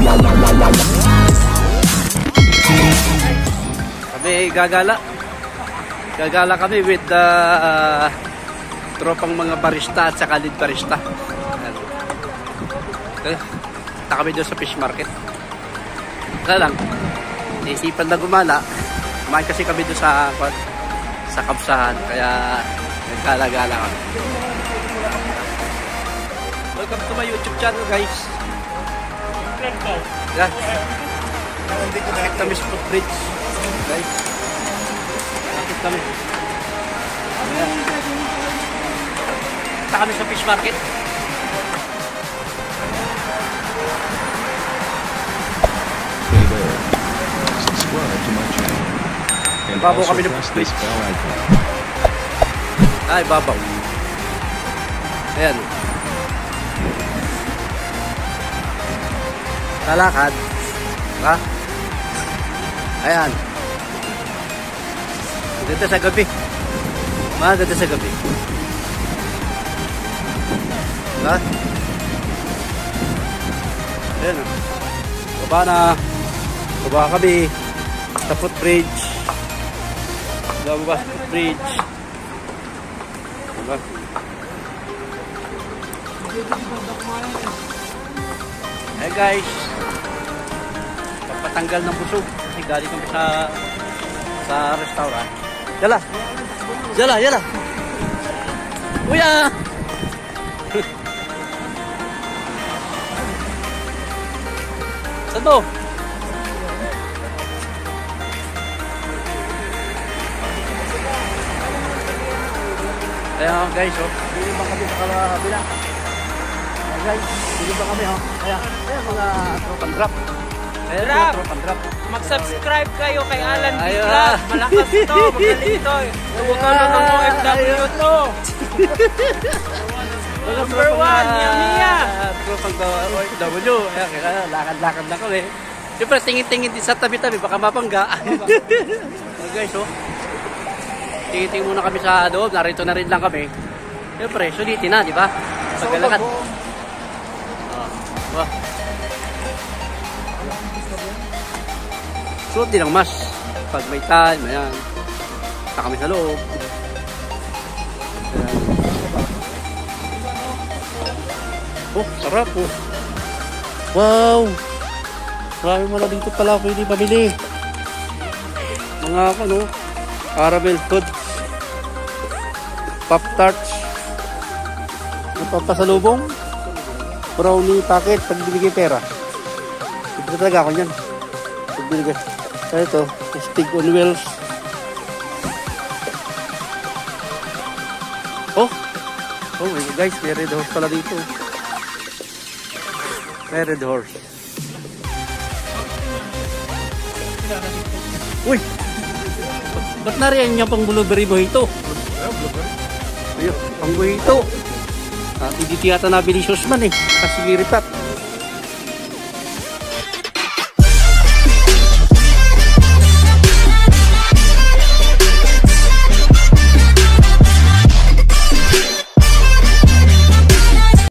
Kami gagala kami with the tropang mga barista at saka lead barista. Punta kami doon sa fish market. Kaya lang, naisipan na gumala. Kumain kasi kami doon sa kapsahan, kaya nagkala-gala kami. Welcome to my YouTube channel, guys. Yeah. Nakit kami sa footbridge, guys. Nakit kami. Punta kami sa fish market. Subscribe to my channel. And Babaw also kami ng press this bell icon. Ay, babaw. Ayan. Talakad. Ha? Ayan. Ganda sa gabi. Maganda sa gabi. Ha? Ayan. Baba na. Baba kami sa footbridge. Baba sa footbridge. Diba? Hey guys, papatanggal ng busog kasi galing kami sa restaurant. Yala! Yala! Yala! Kuya! Saan to? Ayan guys, oh. Dili ba kami sa kabila? Ayan guys, dili ba kami, oh. Ayan mga tropan drop. Ayan mga tropan drop. Mag-subscribe kayo kay Alan B. Vlog. Malakas to, magaling to. Tumutulong ng OFW to. Number 1, Yamiya. Tropang OFW. Ayan, kaya lakad-lakad na kami. Siyempre, tingin-tingin din sa tabi-tabi, baka mapangga. Ayan guys, oh. Tingin-tingin muna kami sa loob, narito na rin lang kami. Siyempre, sulitin na, di ba? Paglalakad. Wah. Suot din ang mask. Pag may time, ayan. Punta kami sa loob. Ayan. Oh, sarap oh. Wow! Marami mo na dito pala pwede pabili. Mga ano, caramel foods, Pop-Tarts, napapasalubong, brownie packet, pag binigay pera. Ito talaga ako yan. Pag binigay. Kaya ito, stick on wheels. Oh my God guys, may red horse pala dito. May red horse. Uy! Ba't nariyan niya pang blueberry mojito? Ayun, pang mojito. Hindi tiyata nabili Susman eh. Kasi liripat.